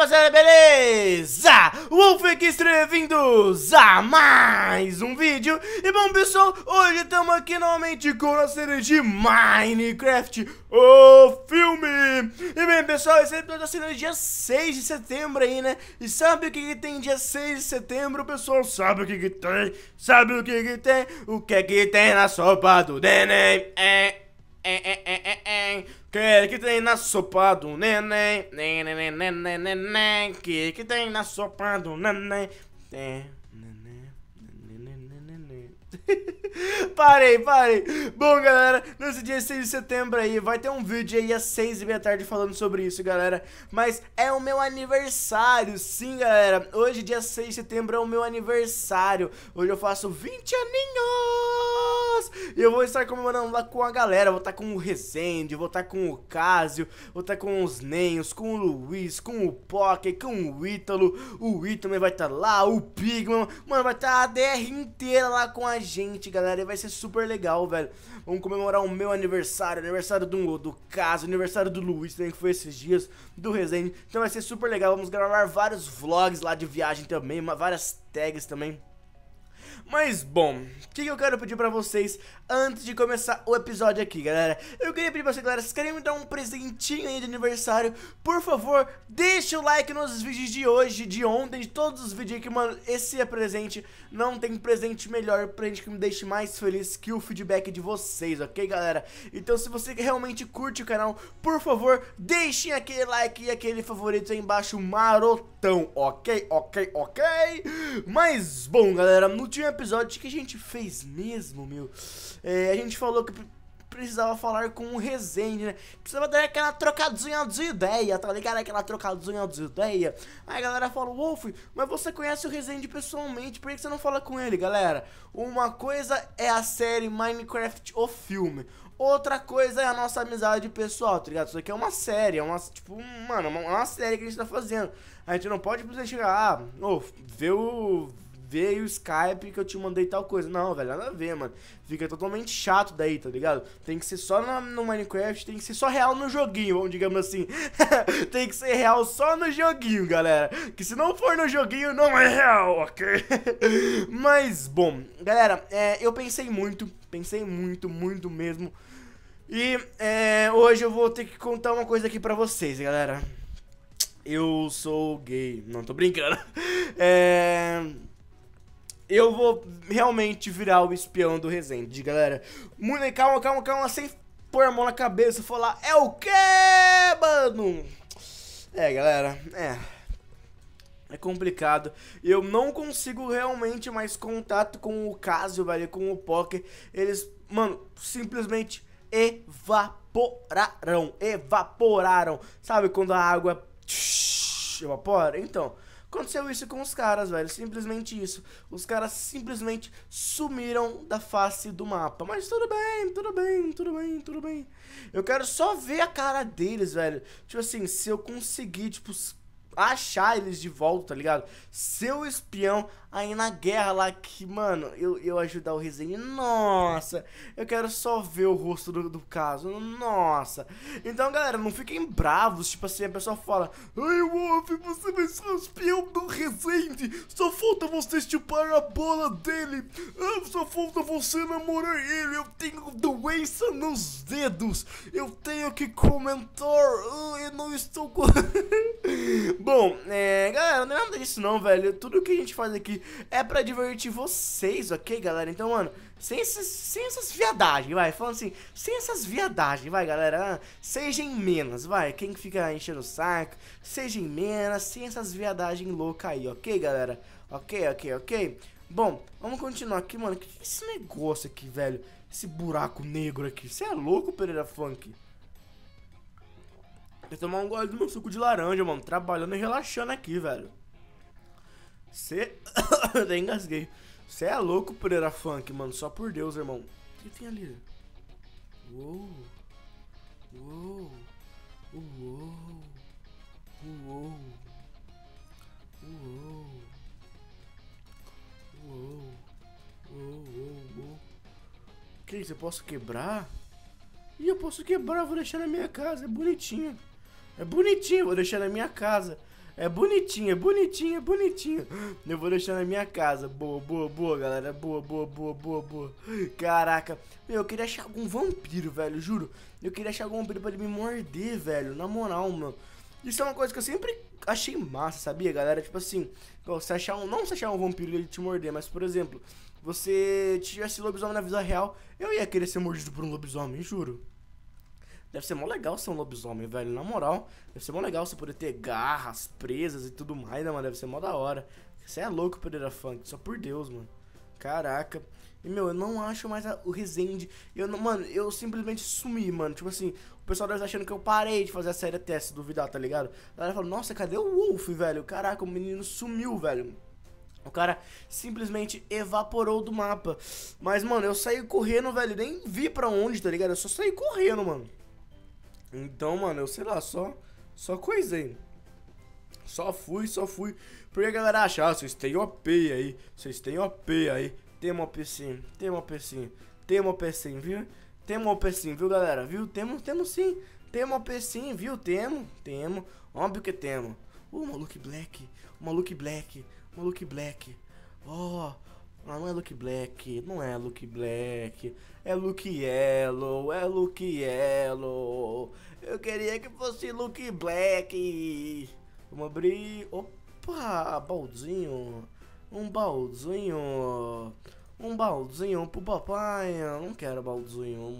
rapaziada, beleza? Wolf aqui, bem-vindos a mais um vídeo. E bom, pessoal, hoje estamos aqui novamente com a série de Minecraft, o filme. E bem, pessoal, esse episódio está sendo dia 6 de setembro aí, né? E sabe o que tem dia 6 de setembro, pessoal? Sabe o que tem? Sabe o que tem? O que é que tem na sopa do neném? Que tem na sopa do neném? Que tem na sopa do neném? Parei. Bom, galera, nesse dia 6 de setembro aí vai ter um vídeo aí às 6h30 falando sobre isso, galera. Mas é o meu aniversário, sim, galera. Hoje, dia 6 de setembro, é o meu aniversário. Hoje eu faço 20 aninhos. E eu vou estar comemorando lá com a galera. Vou estar com o Resende, vou estar com o Cásio, vou estar com os Nenhos, com o Luiz, com o Poké, com o Ítalo. O Ítalo também vai estar lá, o Pigman. Mano, vai estar a DR inteira lá com a gente, galera, e vai ser super legal, velho. Vamos comemorar o meu aniversário, aniversário do Caso, aniversário do Luiz também, que foi esses dias, do Resende. Então vai ser super legal, vamos gravar vários vlogs lá de viagem também, várias tags também. Mas, bom, o que eu quero pedir pra vocês antes de começar o episódio aqui, galera? Eu queria pedir pra vocês, galera, se querem me dar um presentinho aí de aniversário, por favor, deixa o like nos vídeos de hoje, de ontem, de todos os vídeos aqui, mano. Esse é presente, não tem presente melhor pra gente que me deixe mais feliz que o feedback de vocês, ok, galera? Então, se você realmente curte o canal, por favor, deixem aquele like e aquele favorito aí embaixo marotão, ok? Mas, bom, galera, no último episódio, o que a gente fez mesmo, meu? A gente falou que precisava falar com o Resende, né? Precisava dar aquela trocadinha de ideia, tá ligado? Aquela trocadinha de ideia. Aí a galera fala, Wolf, mas você conhece o Resende pessoalmente, por que você não fala com ele, galera? Uma coisa é a série Minecraft, o filme. Outra coisa é a nossa amizade pessoal, tá ligado? Isso aqui é uma série, é uma, tipo, mano, uma série que a gente tá fazendo. A gente não pode simplesmente chegar, vê o Skype que eu te mandei tal coisa. Não, velho, nada a ver, mano. Fica totalmente chato daí, tá ligado? Tem que ser só no Minecraft, tem que ser só real no joguinho, vamos, digamos assim. Tem que ser real só no joguinho, galera. Que se não for no joguinho, não é real, ok? Mas, bom, galera, eu pensei muito mesmo. E hoje eu vou ter que contar uma coisa aqui pra vocês, galera. Eu sou gay. Não, tô brincando. Eu vou realmente virar o espião do Resende, galera. Muito, calma, sem pôr a mão na cabeça e falar, é o quê, mano? Galera, é complicado. Eu não consigo realmente mais contato com o Cásio, velho, com o Poké. Eles, mano, simplesmente evaporaram. Sabe quando a água evapora? Então, aconteceu isso com os caras, velho, simplesmente isso. Os caras simplesmente sumiram da face do mapa. Mas tudo bem. Eu quero só ver a cara deles, velho. Tipo assim, se eu conseguir, tipo, achar eles de volta, tá ligado? Seu espião aí na guerra lá que, mano, eu ajudar o Resende. Nossa, eu quero só ver o rosto do Caso. Nossa. Então, galera, não fiquem bravos. Tipo assim, a pessoa fala, ai, Wolf, você vai ser o espião do Resende. Só falta você chupar a bola dele. Só falta você namorar ele. Eu tenho doença nos dedos. Eu tenho que comentar. Eu não estou com... Bom, galera, não é nada disso não, velho. Tudo que a gente faz aqui é pra divertir vocês, ok, galera? Então, mano, sem essas viadagens, vai. Falando assim, sem essas viadagens, vai, galera. Sejam menos, vai. Quem fica enchendo o saco, sejam menos, sem essas viadagens loucas aí, ok, galera? Ok. Bom, vamos continuar aqui, mano. O que é esse negócio aqui, velho? Esse buraco negro aqui. Você é louco, Pereira Funk? Vou tomar um gole do meu suco de laranja, mano. Trabalhando e relaxando aqui, velho. Até engasguei. Você é louco, Pereira Funk, mano. Só por Deus, irmão. O que tem ali? Uou. Que isso? Eu posso quebrar? Ih, eu posso quebrar. Vou deixar na minha casa. É bonitinho. Vou deixar na minha casa. É bonitinho, é bonitinho, é bonitinho. Eu vou deixar na minha casa. Boa, boa, boa, galera. Boa, boa, boa, boa, boa. Caraca. Meu, eu queria achar algum vampiro, velho, juro. Eu queria achar algum vampiro pra ele me morder, velho. Na moral, mano. Isso é uma coisa que eu sempre achei massa, sabia, galera? Tipo assim, você achar não você achar um vampiro e ele te morder, mas, por exemplo, você tivesse lobisomem na vida real, eu ia querer ser mordido por um lobisomem, juro. Deve ser mó legal ser um lobisomem, velho. Na moral, deve ser mó legal você poder ter garras, presas e tudo mais, né, mano? Deve ser mó da hora. Você é louco, Pereira Funk, só por Deus, mano. Caraca. E, meu, eu não acho mais o Resende. Mano, eu simplesmente sumi, mano. Tipo assim, o pessoal deve estar achando que eu parei de fazer a série até se duvidar, tá ligado? A galera fala, nossa, cadê o Wolf, velho? Caraca, o menino sumiu, velho. O cara simplesmente evaporou do mapa. Mas, mano, eu saí correndo, velho. Nem vi pra onde, tá ligado? Eu só saí correndo, mano. Então, mano, eu sei lá, só coisei. Só fui. Porque a galera acha, ah, vocês têm OP aí. Vocês têm OP aí. Temos OP sim, temos OP sim. Temos OP sim, viu? Temos OP sim, viu, galera? Viu? Temos sim. Temos OP sim, viu? Temos. Óbvio que temos. Maluco Black. Maluco Black. Oh, não é Luke Black. Não é Luke Black. É Luke Yellow. Eu queria que fosse Luke Black. Vamos abrir. Opa, baldinho. Um baldinho pro papai. Eu não quero baldinho.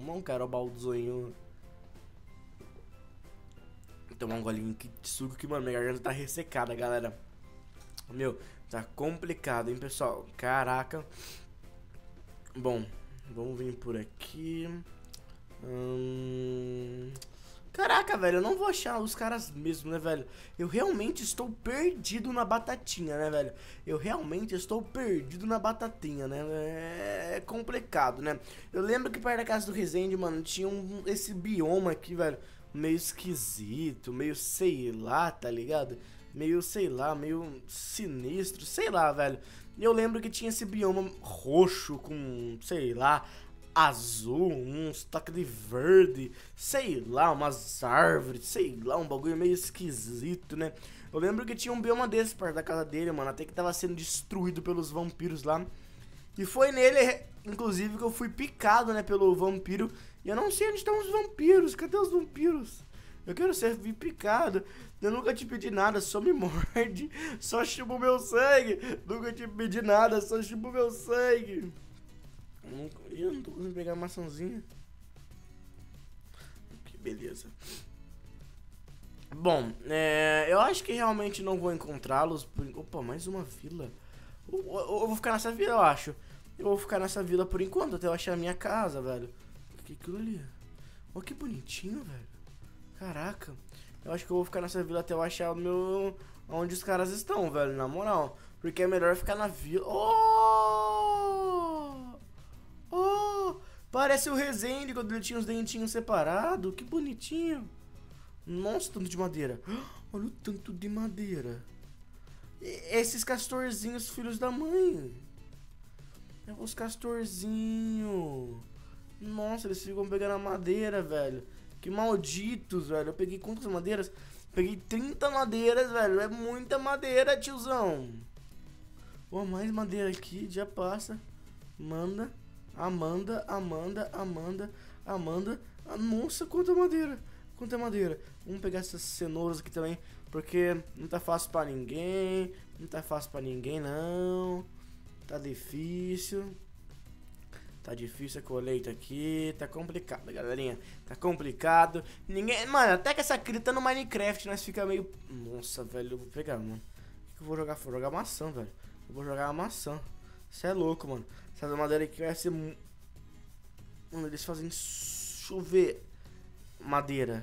Vou tomar um golinho de suco que, mano, minha garganta tá ressecada, galera. Meu, tá complicado, hein, pessoal? Caraca. Bom, vamos vir por aqui. Caraca, velho, eu não vou achar os caras mesmo, né, velho? Eu realmente estou perdido na batatinha, né, velho? É complicado, né? Eu lembro que perto da casa do Resende, mano, tinha esse bioma aqui, velho, meio esquisito, meio sei lá, tá ligado? Meio, sei lá, meio sinistro, sei lá, velho. E eu lembro que tinha esse bioma roxo com, sei lá, azul, uns toques de verde, sei lá, umas árvores, sei lá, um bagulho meio esquisito, né? Eu lembro que tinha um bioma desse perto da casa dele, mano, até que tava sendo destruído pelos vampiros lá. E foi nele, inclusive, que eu fui picado, né, pelo vampiro. E eu não sei onde estão os vampiros, cadê os vampiros? Eu quero ser picado. Eu nunca te pedi nada, só me morde. Só chupa o meu sangue. Nunca te pedi nada, só chupa o meu sangue. Eu não tô conseguindo pegar a maçãzinha. Que beleza. Bom, eu acho que realmente não vou encontrá-los. Opa, mais uma vila. Eu vou ficar nessa vila, eu acho. Eu vou ficar nessa vila por enquanto, até eu achar a minha casa, velho. O que é aquilo ali? Olha que bonitinho, velho. Caraca. Eu acho que eu vou ficar nessa vila até eu achar o meu... onde os caras estão, velho, na moral. Porque é melhor ficar na vila... Parece o Resende quando ele tinha os dentinhos separados. Que bonitinho. Nossa, tanto de madeira. Olha o tanto de madeira. Esses castorzinhos, filhos da mãe. É os castorzinhos. Nossa, eles ficam pegando a madeira, velho. Que malditos, velho. Eu peguei quantas madeiras? Peguei 30 madeiras, velho. É muita madeira, tiozão. Mais madeira aqui, já passa. Amanda. Nossa, quanta madeira. Vamos pegar essas cenouras aqui também, porque não tá fácil pra ninguém. Não. Tá difícil. A colheita aqui. Tá complicado, galerinha. Tá complicado. Ninguém... Mano, até que essa crita no Minecraft nós fica meio... Nossa, velho, eu vou pegar, mano. O que eu vou jogar? Vou jogar maçã, velho. Eu vou jogar a maçã. Você é louco, mano. Essa madeira aqui vai ser... Mano, eles fazem chover madeira.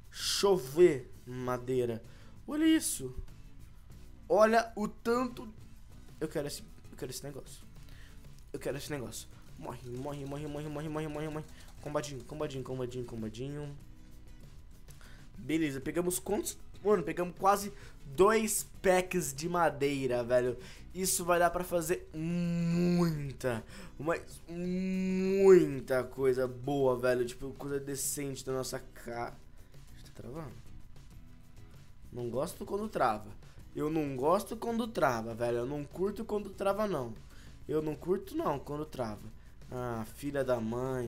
Olha isso. Olha o tanto... Eu quero esse negócio. Morre. Combadinho. Beleza, pegamos quantos... Mano, pegamos quase 2 packs de madeira, velho. Isso vai dar pra fazer muita coisa boa, velho. Tipo, coisa decente da nossa cara. Tá travando? Não gosto quando trava. Eu não gosto quando trava, velho. Eu não curto quando trava, não. Eu não curto, não, quando trava. Ah, filha da mãe.